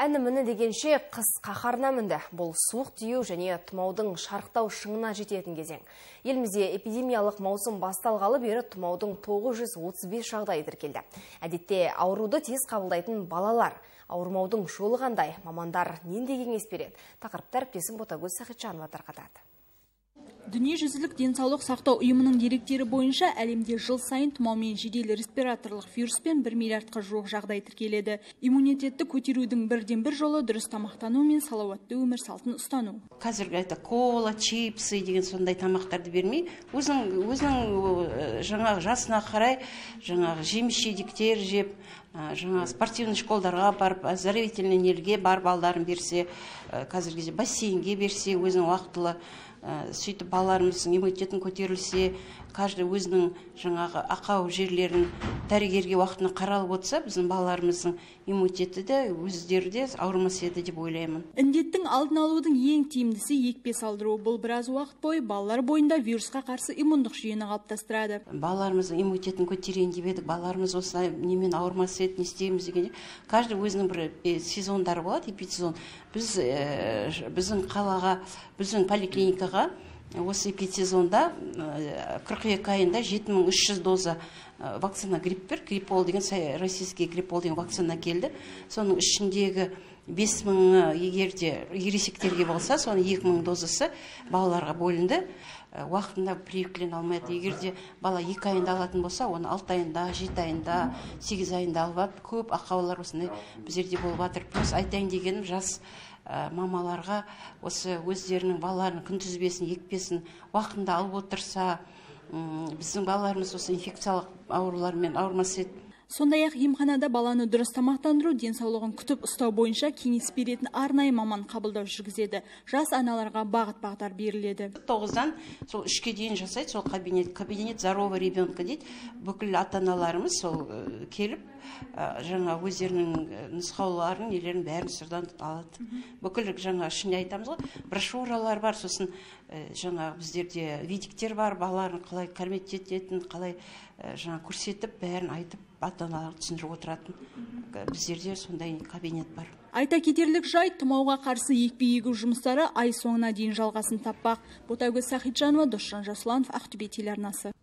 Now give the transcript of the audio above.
Әні міні дегенше қыс қаһарына мінді. Бұл суық тию және тұмаудың шарықтау шыңына жететін кезең. Елімізде эпидемиялық маусым басталғалы бері тұмаудың 935 жағдайы тіркелді. Әдетте ауруды тез қабылдайтын балалар. Ауырмаудың жолы қандай? Мамандар нендей кеңес береді? Тақырыпты әріптесім Ботагөз Сахитжанова тарқатады. Дүниежүзілік денсаулық сақтау ұйымының деректері бойынша әлемде жыл сайын тұмаумен жедел респираторлық вируспен 1 миллиардқа жуық жағдай тіркеледі. Иммунитетті көтерудің бірден-бір жолы дұрыс тамақтану мен салауатты өмір салтын ұстану. Қазіргі кола, чипсы деген сондай тамақтарды бермей, өзінің жаңағы жасына қарай, жаңағы жеміс-жидектер жеп, жаңа спортивный школдарға барып, оздоровительный нелге барып балдарын берсе, қазіргі бассейнге берсе, өзінің уақытылы сөйтіп балаларымыздың иммунитетін көтерілсе, каждый өзінің жаңағы ақау жерлерін дәрігерге уақытына қаралып отырса, біздің балаларымыздың иммунитеті де өздері де ауырмас еді деп ойлаймын. Індеттің алдын алудың ең тиімдісі екпе салдыру. Бұл біраз уақыт бойы балалар бойында вирусқа қарсы иммундық жүйені қалыптастырады. Балаларымыздың иммунитетін көтерейін деп едік, балаларымыз осылай немен ауырмас еді, не істейміз дегенде, каждый өзінің бір сезондары болады, эпидсезон. Біздің қалаға, біздің поликлиникаға осы эпидсезонда 42 айында 7300 доза вакцина гриппол деген, российский гриппол деген вакцина келді. Соның ішіндегі 5000 егерде ересектерге болса, соның 2000 дозасы балаларға бөлінді. Уақытында прививкілен алмайды. Егерде бала 2 айында алатын болса, оны 6 айында, 7 айында, 8 айында алып, көп ақаулар осындай біздерде болып жатыр. Плюс айтайын дегенім, жас мамаларға осы өздерінің балаларының күнтізбесін, екпесін уақытында алып отырса, біздің балаларымыз осы инфекциялық аурулармен ауырмас еді. Сондай-ақ емханада баланы дұрыс тамақтандыру, денсаулығын күтіп ұстау бойынша кеңес беретін арнайы маман қабылдау жүргізеді. Жас аналарға бағыт-бағдар беріледі. 9-дан сол 3-ке дейін жасайды, сол кабинет здорового ребенка дейді. Бүкіл ата-аналарымыз сол келіп, жаңа өздерінің нұсқауларын, нелерін бәрін сырдан алады. Бүкіл жаңа ішінде айтамыз ғой, брошюралар бар, сосын жаңа біздерде видиктер бар, балаларын қалай кормить ететін, қалай жаңа көрсетіп, бәрін айтып, ата-аналар түсіндіріп отыратын. Біздерде сондай кабинет бар. Айта кетерлік жайт, тұмауға қарсы екпе егу жұмыстары ай соңына дейін жалғасын таппақ. Ботагөз Сахитжанова, Досжан Жасұланов, Ақтөбе телеарнасы.